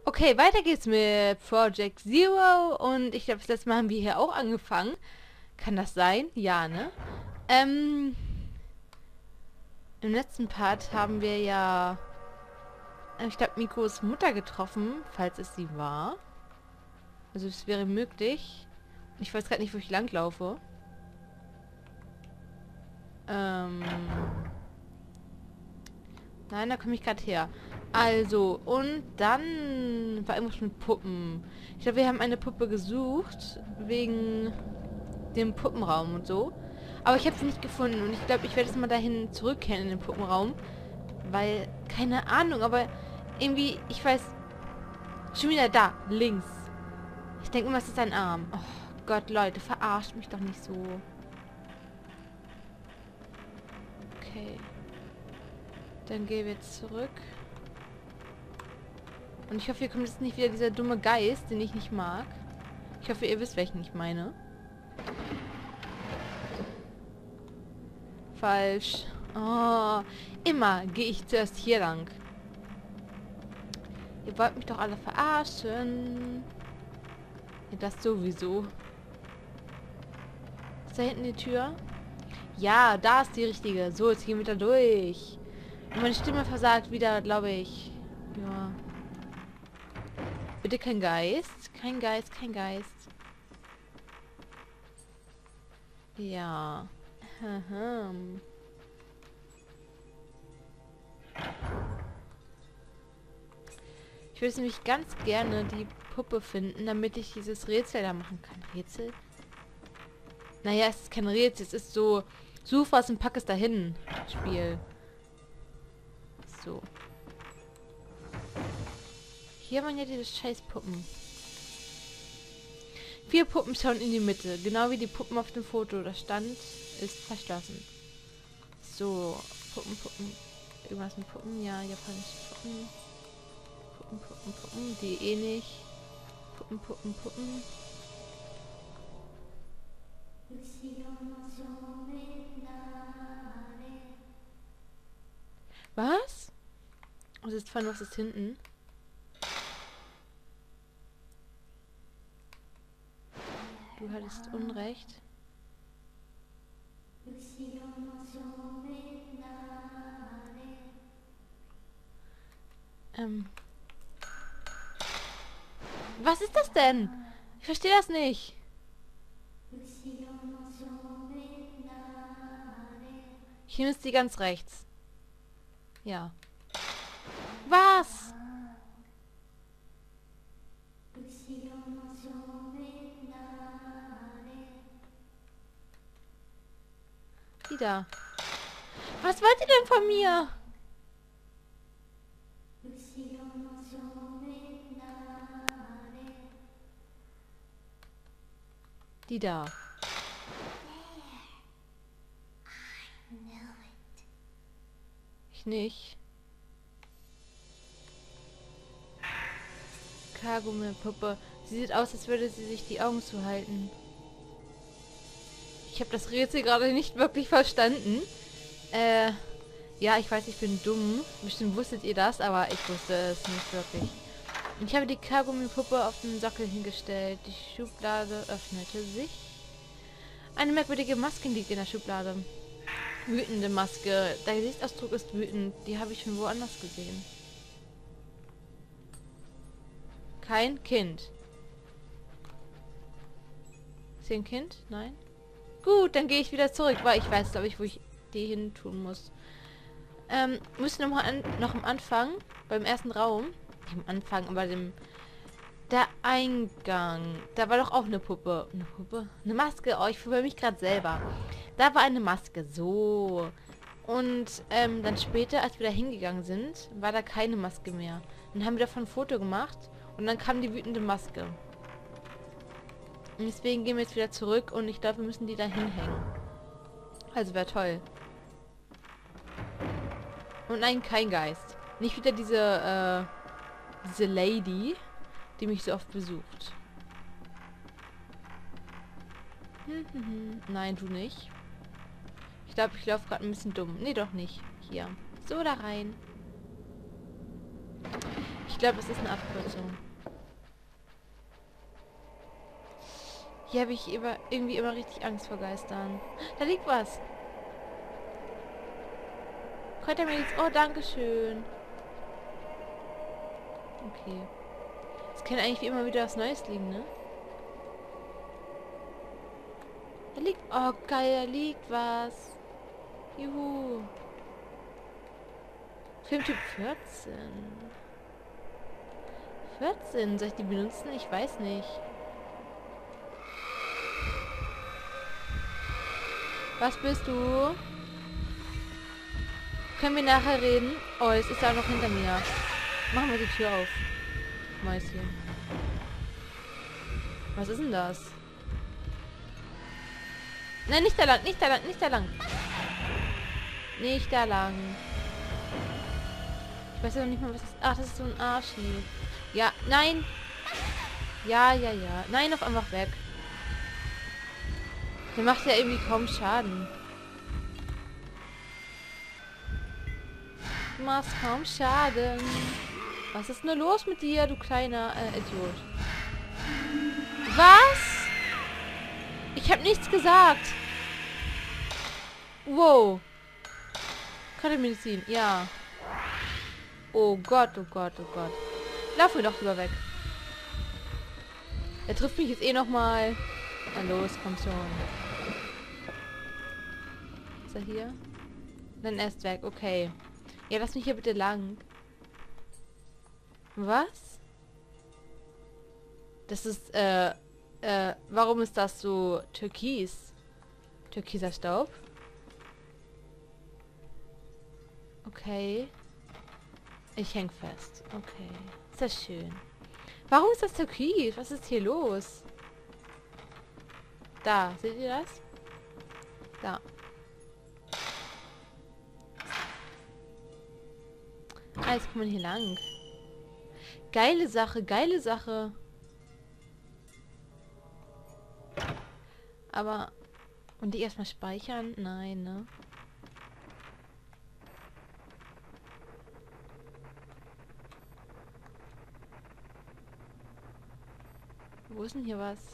Okay, weiter geht's mit Project Zero und ich glaube, das letzte Mal haben wir hier auch angefangen. Kann das sein? Ja, ne? Ähm, Im letzten Part haben wir ja, ich glaube, Mikos Mutter getroffen, falls es sie war. Also es wäre möglich. Ich weiß gerade nicht, wo ich langlaufe. Ähm, nein, da komme ich gerade her. Also, und dann war irgendwas mit Puppen. Ich glaube, wir haben eine Puppe gesucht, wegen dem Puppenraum und so. Aber ich habe sie nicht gefunden und ich glaube, ich werde jetzt mal dahin zurückkehren in den Puppenraum. Weil, keine Ahnung, aber irgendwie, ich weiß, schon wieder da, links. Ich denke immer, es ist ein Arm. Oh Gott, Leute, verarscht mich doch nicht so. Okay. Dann gehen wir jetzt zurück. Und ich hoffe, hier kommt jetzt nicht wieder dieser dumme Geist, den ich nicht mag. Ich hoffe, ihr wisst, welchen ich meine. Falsch. Oh, immer gehe ich zuerst hier lang. Ihr wollt mich doch alle verarschen. Ja, das sowieso. Ist da hinten die Tür? Ja, da ist die richtige. So, jetzt gehen wir da durch. Und meine Stimme versagt wieder, glaube ich. Ja. Bitte kein Geist. Kein Geist, kein Geist. Ja. Ich würde nämlich ganz gerne die Puppe finden, damit ich dieses Rätsel da machen kann. Rätsel? Naja, es ist kein Rätsel. Es ist so, such was und pack es dahin. Spiel. So. Hier waren ja diese scheiß Puppen. 4 Puppen schauen in die Mitte. Genau wie die Puppen auf dem Foto. Das stand, ist verschlossen. So. Puppen, Puppen. Irgendwas mit Puppen. Ja, japanische Puppen. Puppen, Puppen, Puppen. Die eh nicht. Puppen, Puppen, Puppen. Was? Was ist vorne, was ist hinten? Du hattest Unrecht. Ähm. Was ist das denn? Ich verstehe das nicht. Hier ist die ganz rechts. Ja. Was? Die da. Was wollt ihr denn von mir? Die da. Ich nicht. Kagumme-Puppe. Sie sieht aus, als würde sie sich die Augen zuhalten. Ich habe das Rätsel gerade nicht wirklich verstanden. Ja, ich weiß, ich bin dumm. Bestimmt wusstet ihr das, aber ich wusste es nicht wirklich. Und ich habe die Kaugummi-Puppe auf den Sockel hingestellt. Die Schublade öffnete sich. Eine merkwürdige Maske liegt in der Schublade. Wütende Maske. Der Gesichtsausdruck ist wütend. Die habe ich schon woanders gesehen. Kein Kind. Ist hier ein Kind? Nein? Gut, dann gehe ich wieder zurück, weil ich weiß, glaube ich, wo ich die hin tun muss. Müssen noch am Anfang, beim ersten Raum, nicht am Anfang, aber der Eingang, da war doch auch eine Puppe. Eine Puppe? Eine Maske. Oh, ich fühle mich gerade selber. Da war eine Maske. So. Und dann später, als wir da hingegangen sind, war da keine Maske mehr. Dann haben wir davon ein Foto gemacht und dann kam die wütende Maske. Und deswegen gehen wir jetzt wieder zurück und ich glaube, wir müssen die da hinhängen. Also wäre toll. Und nein, kein Geist. Nicht wieder diese Lady, die mich so oft besucht. Nein, du nicht. Ich glaube, ich laufe gerade ein bisschen dumm. Nee, doch nicht. Hier. So, da rein. Ich glaube, es ist eine Abkürzung. Hier habe ich irgendwie immer richtig Angst vor Geistern. Da liegt was. Kräutermilch. Oh, danke schön. Okay. Es kann eigentlich wie immer wieder was Neues liegen, ne? Da liegt... Oh, geil, da liegt was. Juhu. Filmtyp 14. 14. Soll ich die benutzen? Ich weiß nicht. Was bist du? Können wir nachher reden? Oh, es ist auch noch hinter mir. Machen wir die Tür auf. Mäuschen. Was ist denn das? Nein, nicht da lang, nicht da lang, nicht da lang. Nicht da lang. Ich weiß ja noch nicht mal, was das ist. Ach, das ist so ein Archiv. Ja, nein. Ja. Nein, auf einfach weg. Der macht ja irgendwie kaum Schaden. Du machst kaum Schaden. Was ist nur los mit dir, du kleiner Idiot? Was? Ich habe nichts gesagt. Wow. Medizin, ja. Oh Gott, oh Gott, oh Gott. Lauf mir doch lieber weg. Er trifft mich jetzt eh nochmal. Na los, komm schon. Ist er hier? Dann erst weg, okay. Ja, lass mich hier bitte lang. Was? Das ist, warum ist das so türkis? Türkiser Staub? Okay. Ich häng fest. Okay. Ist das schön. Warum ist das türkis? Was ist hier los? Da, seht ihr das? Da. Ah, jetzt kommt man hier lang. Geile Sache, geile Sache. Aber... Und die erstmal speichern? Nein, ne? Wo ist denn hier was?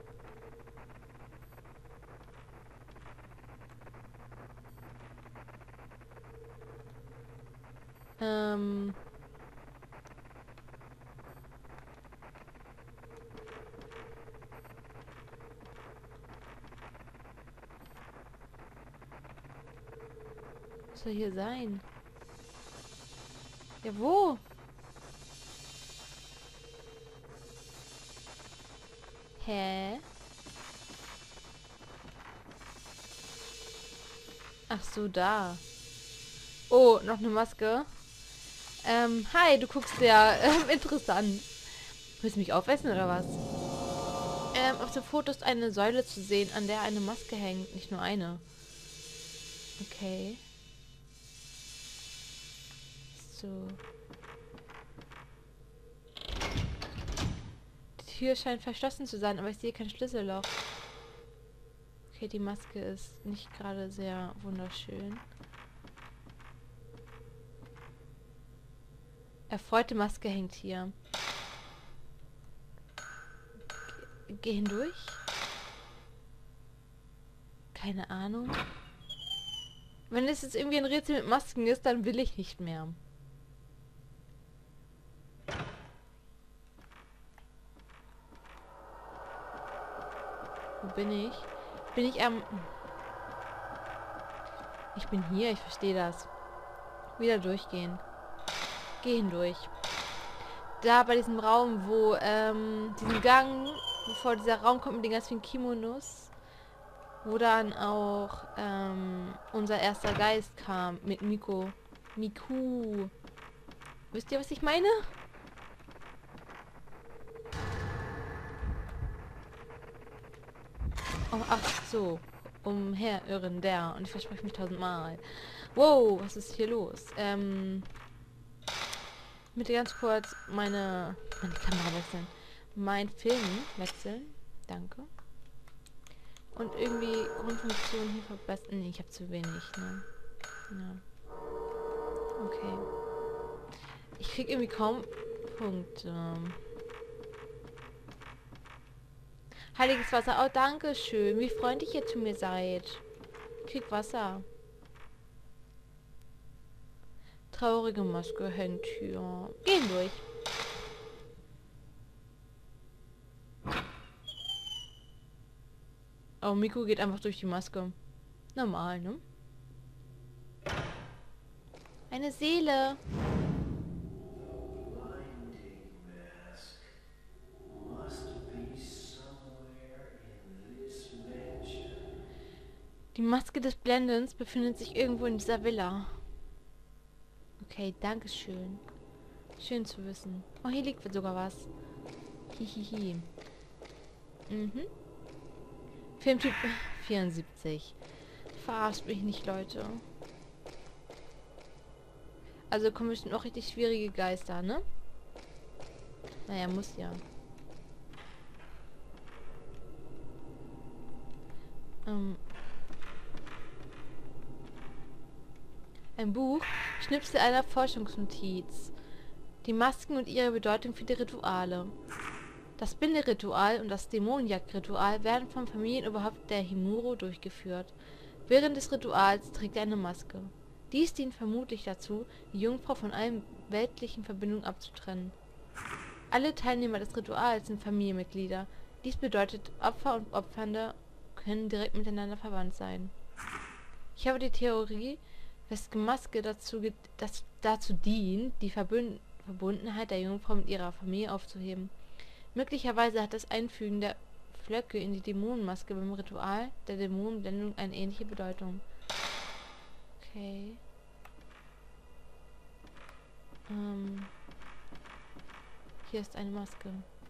Was soll hier sein? Ja, wo? Hä? Ach so, da. Oh, noch eine Maske. Hi, du guckst sehr interessant. Willst du mich aufessen oder was? Auf dem Foto ist eine Säule zu sehen, an der eine Maske hängt. Nicht nur eine. Okay. So. Die Tür scheint verschlossen zu sein, aber ich sehe kein Schlüsselloch. Okay, die Maske ist nicht gerade sehr wunderschön. Erfreute Maske hängt hier. Geh hindurch? Keine Ahnung. Wenn es jetzt irgendwie ein Rätsel mit Masken ist, dann will ich nicht mehr. Wo bin ich? Bin ich am... Ich bin hier, ich verstehe das. Wieder durchgehen. Geh hindurch. Da bei diesem Raum, wo, diesen Gang, bevor dieser Raum kommt mit den ganz vielen Kimonos, wo dann auch, unser erster Geist kam, mit Miku. Wisst ihr, was ich meine? Oh, ach so. Umherirren, der. Und ich verspreche mich 1000-mal. Wow, was ist hier los? Bitte ganz kurz meine Kamera wechseln. Mein Film wechseln. Danke. Und irgendwie Grundfunktion hier verbessern. Nee, ich habe zu wenig, ne? Ja. Okay. Ich krieg irgendwie kaum Punkte. Heiliges Wasser. Oh, danke schön. Wie freundlich ihr zu mir seid. Ich krieg Wasser. Traurige Maske hängt hier. Gehen durch. Oh, Miku geht einfach durch die Maske. Normal, ne? Eine Seele. Die Maske des Blendens befindet sich irgendwo in dieser Villa. Okay, danke schön. Schön zu wissen. Oh, hier liegt sogar was. Hihihi. Mhm. Filmtyp 74. Verarscht mich nicht, Leute. Also kommen bestimmt auch richtig schwierige Geister, ne? Naja, muss ja. Ein Buch, Schnipsel einer Forschungsnotiz. Die Masken und ihre Bedeutung für die Rituale. Das Binderitual und das Dämonenjagdritual werden vom Familienoberhaupt der Himuro durchgeführt. Während des Rituals trägt er eine Maske. Dies dient vermutlich dazu, die Jungfrau von allen weltlichen Verbindungen abzutrennen. Alle Teilnehmer des Rituals sind Familienmitglieder. Dies bedeutet, Opfer und Opfernde können direkt miteinander verwandt sein. Ich habe die Theorie, dass die Maske dazu dient, die Verbundenheit der Jungfrau mit ihrer Familie aufzuheben. Möglicherweise hat das Einfügen der Flöcke in die Dämonenmaske beim Ritual der Dämonenblendung eine ähnliche Bedeutung. Okay. Hier ist eine Maske.